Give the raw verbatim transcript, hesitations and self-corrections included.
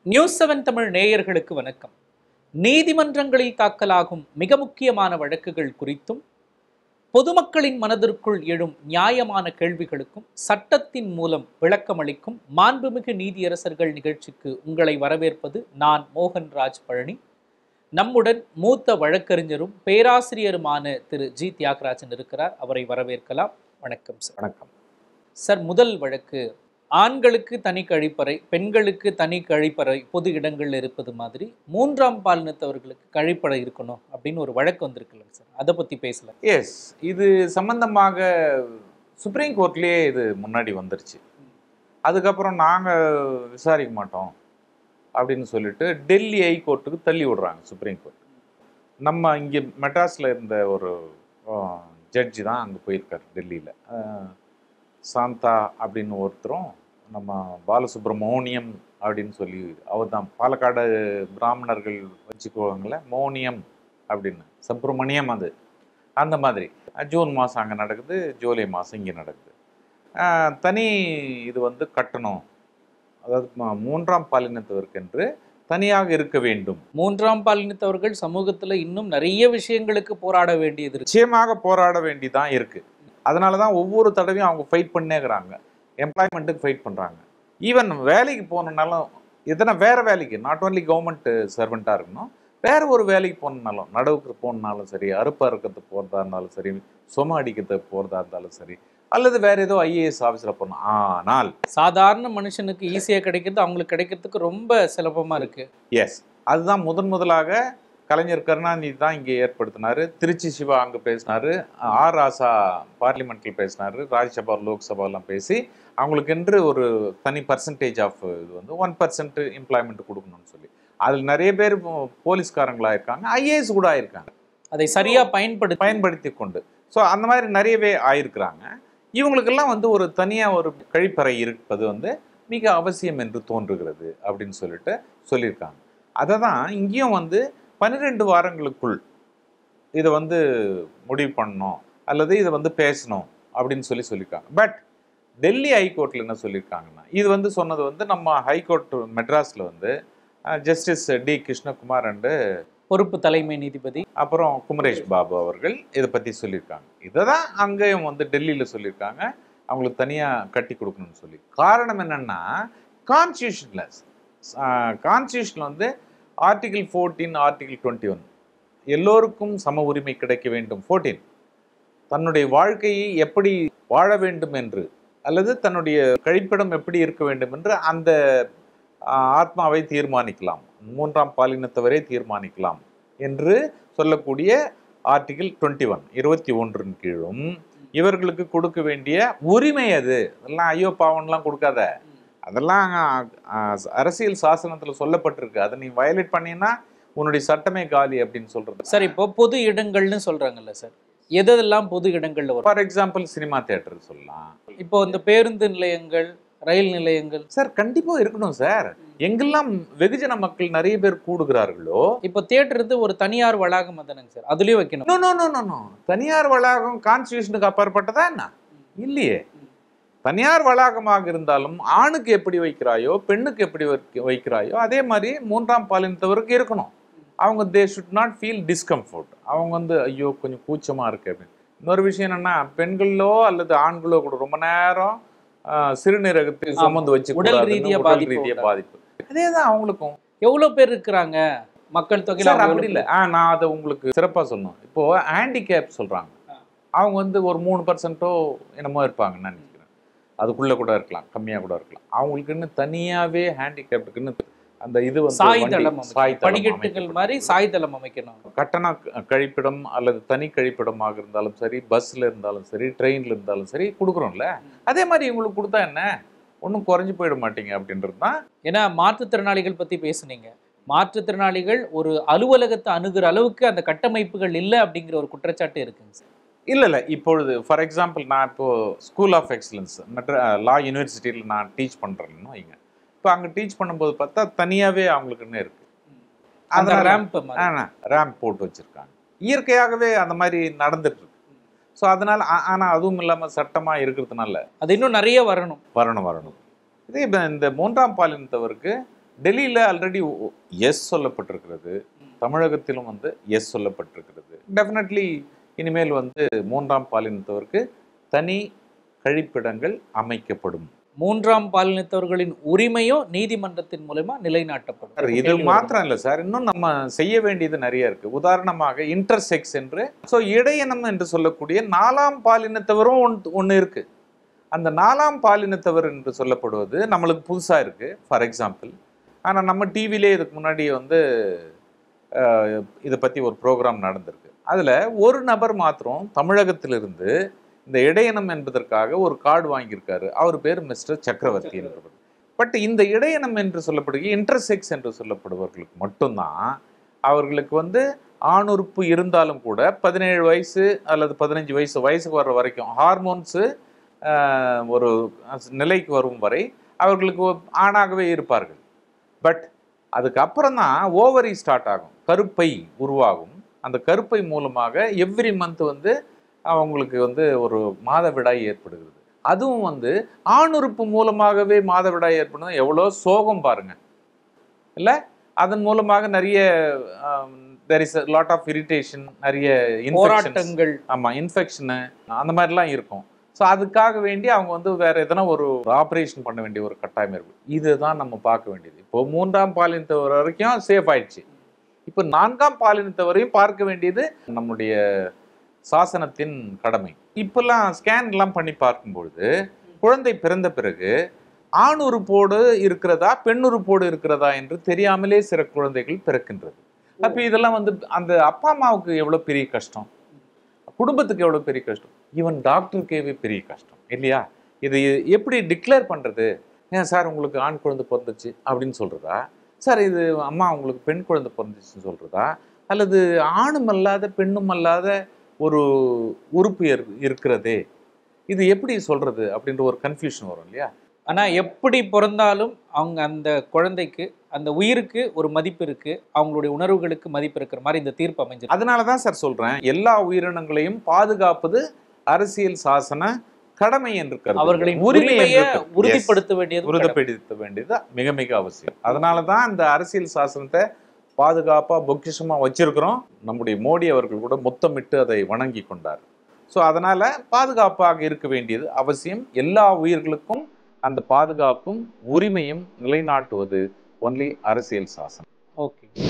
News seven Tamil நேயர்களுக்கு வணக்கம். நீதிமன்றங்களில் தாக்கலாகும் மிக முக்கியமான வழக்குகள் குறித்தும் பொதுமக்களின் மனதிற்குள் எழும் நியாயமான கேள்விகளுக்கும் சட்டத்தின் மூலம் விளக்கமளிக்கும் மாண்புமிகு நீதியரசர்கள் நிகழ்ச்சிக்கு உங்களை வரவேற்பது நான் மோகன்ராஜ் பழனி. நம்முடன் மூத்த வழக்கறிஞரும் பேராசிரியருமான திரு ஜி தியாகராஜன் இருக்கிறார். அவரை வரவேற்கலாம். வணக்கம் சார். வணக்கம் சார். முதல் வழக்கு, ஆண்களுக்கு தனி கழிப்பறை, பெண்களுக்கு தனி கழிப்பறை பொது இடங்கள் இருப்பது மாதிரி மூன்றாம் பாலினத்தவர்களுக்கு கழிப்பறை இருக்கணும் அப்படின்னு ஒரு வழக்கு வந்திருக்குல்ல சார், அதை பற்றி பேசல? எஸ், இது சம்பந்தமாக சுப்ரீம் கோர்ட்லேயே இது முன்னாடி வந்துருச்சு. அதுக்கப்புறம் நாங்கள் விசாரிக்க மாட்டோம் அப்படின்னு சொல்லிட்டு டெல்லி ஹை கோர்ட்டுக்கு தள்ளி விடுறாங்க சுப்ரீம் கோர்ட். நம்ம இங்கே மெட்ராஸில் இருந்த ஒரு ஜட்ஜி தான் அங்கே போயிருக்கார் டெல்லியில். சாந்தா அப்படின்னு ஒருத்தரும் நம்ம பாலசுப்ரமோனியம் அப்படின்னு சொல்லி, அவர் தான் பாலக்காடு பிராமணர்கள் வச்சுக்குவாங்கள மோனியம் அப்படின்னு, சுப்பிரமணியம் அது அந்த மாதிரி. ஜூன் மாதம் அங்கே நடக்குது, ஜூலை மாதம் இங்கே நடக்குது. தனி இது வந்து கட்டணும், அதாவது மூன்றாம் பாலினத்தவர்க்கென்று தனியாக இருக்க வேண்டும். மூன்றாம் பாலினத்தவர்கள் சமூகத்தில் இன்னும் நிறைய விஷயங்களுக்கு போராட வேண்டியது, நிச்சயமாக போராட வேண்டிதான் இருக்குது. அதனால தான் ஒவ்வொரு தடவையும் அவங்க ஃபைட் பண்ணேங்கிறாங்க. எம்ப்ளாய்மெண்ட்டுக்கு ஃபைட் பண்ணுறாங்க. ஈவன் வேலைக்கு போகணுன்னாலும், எதனா வேறு வேலைக்கு, நாட் ஓன்லி கவர்மெண்ட் சர்வெண்ட்டாக இருக்கணும், வேறு ஒரு வேலைக்கு போகணுன்னாலும், நடவுக்கு போகணுன்னாலும் சரி, அறுப்பு அறுக்கிறதுக்கு போகிறதா இருந்தாலும் சரி, சும அடிக்கிறதுக்கு போகிறதா இருந்தாலும் சரி, அல்லது வேறு ஏதோ ஐஏஎஸ் ஆஃபீஸில் போகணும். ஆனால் சாதாரண மனுஷனுக்கு ஈஸியாக கிடைக்கிறது அவங்களுக்கு கிடைக்கிறதுக்கு ரொம்ப சுலபமாக இருக்குது. எஸ், அதுதான் முதன் முதலாக கலைஞர் கருணாநிதி தான் இங்கே ஏற்படுத்தினார். திருச்சி சிவா அங்கே பேசினார், ஆர் ராசா பார்லிமெண்ட்டில் பேசினார், ராஜ்யசபா லோக்சபாலாம் பேசி அவங்களுக்கென்று ஒரு தனி பர்சன்டேஜ் ஆஃப் இது வந்து ஒன் பர்சன்ட் எம்ப்ளாய்மெண்ட் கொடுக்கணும்னு சொல்லி. அதில் நிறைய பேர் போலீஸ்காரங்களாக இருக்காங்க, ஐஏஎஸ் கூட ஆயிருக்காங்க, அதை சரியாக பயன்படுத்தி பயன்படுத்தி கொண்டு. ஸோ அந்த மாதிரி நிறையவே ஆயிருக்கிறாங்க. இவங்களுக்கெல்லாம் வந்து ஒரு தனியாக ஒரு கழிப்பறை இருப்பது வந்து மிக அவசியம் என்று தோன்றுகிறது அப்படின்னு சொல்லிட்டு சொல்லியிருக்காங்க. அதை தான் இங்கேயும் வந்து பன்னிரெண்டு வாரங்களுக்குள் இதை வந்து முடிவு பண்ணணும் அல்லது இதை வந்து பேசணும் அப்படின்னு சொல்லி சொல்லியிருக்காங்க. பட் டெல்லி ஹைகோர்ட்டில் என்ன சொல்லியிருக்காங்கன்னா, இது வந்து சொன்னது வந்து நம்ம ஹைகோர்ட் மெட்ராஸில் வந்து ஜஸ்டிஸ் டி கிருஷ்ணகுமார் அண்டு பொறுப்பு தலைமை நீதிபதி அப்புறம் குமரேஷ் பாபு அவர்கள் இதை பற்றி சொல்லியிருக்காங்க. இதை தான் அங்கேயும் வந்து டெல்லியில் சொல்லியிருக்காங்க, அவங்களுக்கு தனியாக கட்டி கொடுக்கணும்னு சொல்லி. காரணம் என்னென்னா, கான்ஸ்டியூஷனில் கான்ஸ்டியூஷனில் வந்து article fourteen article twenty one எல்லோருக்கும் சம உரிமை கிடைக்க வேண்டும். ஃபோர்டீன் தன்னுடைய வாழ்க்கையை எப்படி வாழ வேண்டும் என்று, அல்லது தன்னுடைய கழிப்பிடம் எப்படி இருக்க வேண்டும் என்று அந்த ஆத்மாவை தீர்மானிக்கலாம், மூன்றாம் பாலினத்தவரை தீர்மானிக்கலாம் என்று சொல்லக்கூடிய ஆர்டிகிள் டுவெண்ட்டி ஒன் இருபத்தி ஒன்றின் கீழும் இவர்களுக்கு கொடுக்க வேண்டிய உரிமை அது. அதெல்லாம் ஐயோ பாவன்லாம் கொடுக்காத, அதெல்லாம் அரசியல் சாசனத்தில் சொல்லப்பட்டிருக்கு, அதை நீ வயலேட் பண்ணினா உன்னுடைய சட்டமே காலி அப்படின்னு சொல்றது. சார், இப்போ பொது இடங்கள்னு சொல்றாங்கல்ல சார், எதெல்லாம் பொது இடங்கள்ல வரும்? ஃபார் எக்ஸாம்பிள் சினிமா தியேட்டர் சொல்லலாம். இப்போ இந்த பேருந்து நிலையங்கள், ரயில் நிலையங்கள் சார் கண்டிப்பா இருக்கணும் சார். எங்கெல்லாம் வெகுஜன மக்கள் நிறைய பேர் கூடுகிறார்களோ, இப்போ தியேட்டர் வந்து ஒரு தனியார் வளாகம் தானங்க சார், அதுலயும் வைக்கணும். நோ நோ நோ நோ தனியார் வளாகம் கான்ஸ்டியூஷனுக்கு அப்பாற்பட்டதா என்ன? இல்லையே. தனியார் வளாகமாக இருந்தாலும் ஆணுக்கு எப்படி வைக்கிறாயோ பெண்ணுக்கு எப்படி வைக்கிறாயோ அதே மாதிரி மூன்றாம் பாலினத்தவருக்கு இருக்கணும். அவங்க they should not feel discomfort. அவங்க வந்து ஐயோ கொஞ்சம் கூச்சமா இருக்கு அப்படின்னு. இன்னொரு விஷயம் என்னன்னா, பெண்களோ அல்லது ஆண்களோ கூட ரொம்ப நேரம் சிறுநீரகத்தை சுமந்து வச்சு உடல் ரீதியா பாதிப்பு. அதே தான் அவங்களுக்கும். எவ்வளவு பேர் இருக்கிறாங்க மக்கள் தொகையில? அப்படி இல்லை. ஆ நான் அதை உங்களுக்கு சிறப்பா சொன்னோம். இப்போ ஹேண்டிகேப் சொல்றாங்க, அவங்க வந்து ஒரு மூணு பர்சன்ட்டோ என்னமோ இருப்பாங்கன்னு நினைக்கிறேன். அதுக்குள்ள கூட இருக்கலாம், கம்மியா கூட இருக்கலாம். அவங்களுக்குன்னு தனியாவே ஹேண்டிகேப்டுக்குன்னு அந்த இது வந்து சாய்தளம், படிக்கட்டுகள் மாதிரி சாய்தளம் அமைக்கணும். கட்டண கழிப்பிடம் அல்லது தனி கழிப்பிடமாக இருந்தாலும் சரி, பஸ்ல இருந்தாலும் சரி, ட்ரெயின்ல இருந்தாலும் சரி கொடுக்குறோம்ல, அதே மாதிரி இவங்களுக்கு கொடுத்தா என்ன, ஒன்றும் குறைஞ்சி போயிட மாட்டீங்க அப்படின்றது தான். ஏன்னா மாற்றுத்திறனாளிகள் பத்தி பேசுனீங்க, மாற்றுத்திறனாளிகள் ஒரு அலுவலகத்தை அணுகிற அளவுக்கு அந்த கட்டமைப்புகள் இல்லை அப்படிங்கிற ஒரு குற்றச்சாட்டு இருக்குங்க சார். இல்லை இல்லை இப்பொழுது ஃபார் எக்ஸாம்பிள் நான் இப்போது school of excellence Madras law யூனிவர்சிட்டியில் நான் டீச் பண்ணுறேன்னு வைங்க. இப்போ அங்கே டீச் பண்ணும்போது பார்த்தா தனியாகவே அவங்களுக்குன்னு இருக்குது. அந்த ரேம்ப் ரேம்ப் போட்டு வச்சுருக்காங்க. இயற்கையாகவே அந்த மாதிரி நடந்துட்டு இருக்கு. ஸோ அதனால் ஆனால் அதுவும் இல்லாமல் சட்டமாக இருக்கிறதுனால அது இன்னும் நிறைய வரணும் வரணும் வரணும் இதே இந்த மூன்றாம் பாலினத்தவருக்கு டெல்லியில் ஆல்ரெடி எஸ் சொல்லப்பட்டிருக்கிறது, தமிழகத்திலும் வந்து எஸ் சொல்லப்பட்டிருக்கிறது. டெஃபினெட்லி இனிமேல் வந்து மூன்றாம் பாலினத்தவருக்கு தனி கழிப்பிடங்கள் அமைக்கப்படும். மூன்றாம் பாலினத்தவர்களின் உரிமையும் நீதிமன்றத்தின் மூலமா நிலைநாட்டப்படும். இது மாத்திரம் இல்லை சார், இன்னும் நம்ம செய்ய வேண்டியது நிறைய இருக்கு. உதாரணமாக இன்டர்செக்ஸ் என்று, ஸோ இடையினம் என்று சொல்லக்கூடிய நாலாம் பாலினத்தவரும் ஒன்று ஒன்று இருக்கு. அந்த நாலாம் பாலினத்தவர் என்று சொல்லப்படுவது நம்மளுக்கு புதுசாக இருக்கு. ஃபார் எக்ஸாம்பிள், ஆனால் நம்ம டிவிலே இதுக்கு முன்னாடி வந்து இதை பற்றி ஒரு ப்ரோக்ராம் நடந்திருக்கு. அதில் ஒரு நபர் மாத்திரம் தமிழகத்திலிருந்து இந்த இடையனம் என்பதற்காக ஒரு கார்டு வாங்கியிருக்காரு. அவர் பேர் மிஸ்டர் சக்கரவர்த்தி என்பவர். பட் இந்த இடையனம் என்று சொல்லப்படுகிற இன்டர்செக்ஸ் என்று சொல்லப்படுபவர்களுக்கு மட்டும்தான் அவர்களுக்கு வந்து ஆணுறுப்பு இருந்தாலும் கூட பதினேழு வயசு அல்லது பதினஞ்சு வயசு வயசுக்கு வர்ற வரைக்கும் ஹார்மோன்ஸு ஒரு நிலைக்கு வரும் வரை அவர்களுக்கு ஆணாகவே இருப்பார்கள். பட் அதுக்கப்புறம் தான் ஓவரி ஸ்டார்ட் ஆகும், கருப்பை உருவாகும். அந்த கருப்பை மூலமாக எவ்ரி மந்த் வந்து அவங்களுக்கு வந்து ஒரு மாதவிடாய் ஏற்படுகிறது. அதுவும் வந்து ஆணுறுப்பு மூலமாகவே மாதவிடாய் ஏற்படுறது எவ்வளோ சோகம் பாருங்க இல்லை? அதன் மூலமாக நிறைய there is a lot of irritation, நிறைய போராட்டங்கள், ஆமாம் இன்ஃபெக்ஷனு அந்த மாதிரிலாம் இருக்கும். ஸோ அதுக்காக வேண்டி அவங்க வந்து வேற எதனா ஒரு ஆப்ரேஷன் பண்ண வேண்டிய ஒரு கட்டாயம் இருக்கும். இதுதான் நம்ம பார்க்க வேண்டியது. இப்போ மூன்றாம் பாலினத்தவர் வரைக்கும் சேஃப் ஆயிடுச்சு. இப்போ நான்காம் பாலினத்தவரையும் பார்க்க வேண்டியது நம்முடைய சாசனத்தின் கடமை. இப்பெல்லாம் ஸ்கேன்லாம் பண்ணி பார்க்கும்பொழுது குழந்தை பிறந்த பிறகு ஆண் உறுப்போடு இருக்கிறதா பெண் உறுப்போடு இருக்கிறதா என்று தெரியாமலே சில குழந்தைகள் பிறக்கின்றது. அப்போ இதெல்லாம் வந்து அந்த அப்பா அம்மாவுக்கு எவ்வளோ பெரிய கஷ்டம், குடும்பத்துக்கு எவ்வளோ பெரிய கஷ்டம், ஈவன் டாக்டருக்கே பெரிய கஷ்டம் இல்லையா? இது எப்படி டிக்ளேர் பண்ணுறது? ஏன் சார் உங்களுக்கு ஆண் குழந்தை பிறந்துச்சு அப்படின்னு சொல்கிறதா, சார் இது அம்மா உங்களுக்கு பெண் குழந்தை பிறந்துச்சுன்னு சொல்கிறதா, அல்லது ஆணும் அல்லாத பெண்ணும் அல்லாத ஒரு உறுப்பு இருக்கிறதே, இது எப்படி சொல்கிறது அப்படின்ற ஒரு கன்ஃபியூஷன் வரும் இல்லையா? ஆனால் எப்படி பிறந்தாலும் அவங்க அந்த குழந்தைக்கு அந்த உயிருக்கு ஒரு மதிப்பு இருக்கு, அவங்களுடைய உணர்வுகளுக்கு மதிப்பு இருக்கிற மாதிரி இந்த தீர்ப்பு அமைஞ்சு. அதனால தான் சார் சொல்கிறேன், எல்லா உயிரினங்களையும் பாதுகாப்பது அரசியல் சாசன கடமை என்று கருது. அவர்களின் உரிமையை உறுதிப்படுத்த வேண்டியது உறுதிப்படுத்த வேண்டியது மிக மிக அவசியம். அதனால தான் இந்த அரசியல் சாசனத்தை பாதுகாப்பாக பொக்கிஷமாக வச்சிருக்கிறோம். நம்முடைய மோடி அவர்கள் கூட முத்தமிட்டு அதை வணங்கி கொண்டார். ஸோ அதனால் பாதுகாப்பாக இருக்க வேண்டியது அவசியம். எல்லா உயிர்களுக்கும் அந்த பாதுகாப்பும் உரிமையும் நிலைநாட்டுவது ஒன்லி அரசியல் சாசனம். ஓகே.